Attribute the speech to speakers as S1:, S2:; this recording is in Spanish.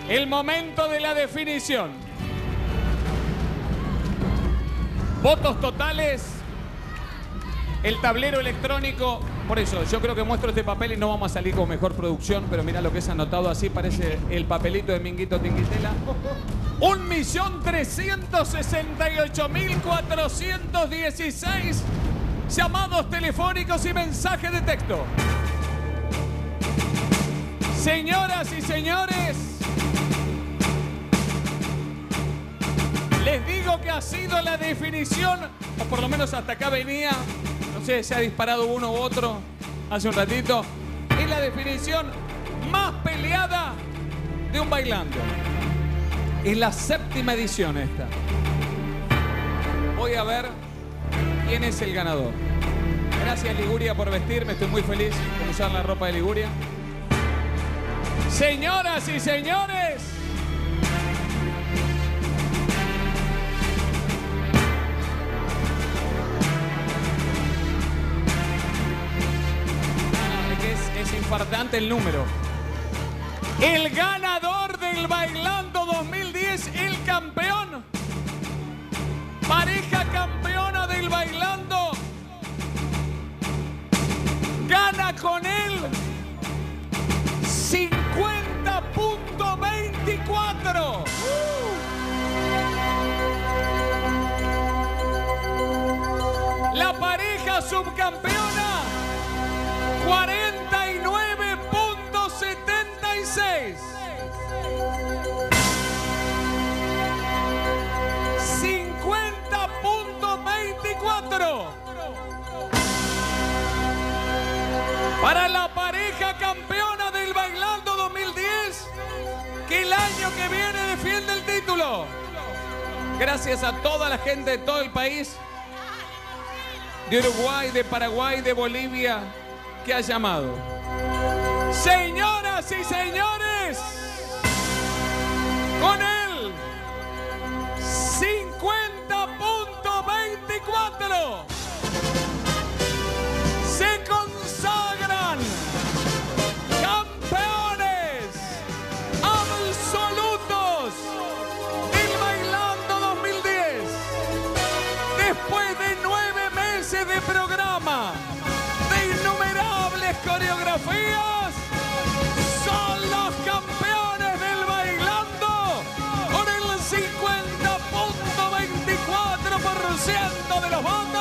S1: El momento de la definición. Votos totales. El tablero electrónico. Por eso, yo creo que muestro este papel y no vamos a salir con mejor producción, pero mira lo que es anotado así, parece el papelito de Minguito Tinguitela. 1.368.416 llamados telefónicos y mensajes de texto. Señoras y señores, les digo que ha sido la definición, o por lo menos hasta acá venía, no sé, se ha disparado uno u otro hace un ratito, es la definición más peleada de un bailando. Es la 7ª edición esta. Voy a ver quién es el ganador. Gracias Liguria por vestirme, estoy muy feliz de usar la ropa de Liguria. Señoras y señores, es infartante el número. El ganador del Bailando 2010, el campeón, pareja campeona del Bailando, gana con él 50.24. La pareja subcampeona 49.76. 50.24. Para la pareja campeona del Bailando 2010, que el año que viene defiende el título. Gracias a toda la gente de todo el país, de Uruguay, de Paraguay, de Bolivia, que ha llamado. Señoras y señores, con él 50.24 se consagran campeones absolutos del Bailando 2010. Después de 9 meses de programa, de innumerables coreografías, son los campeones del Bailando con el 50.24% de los votos.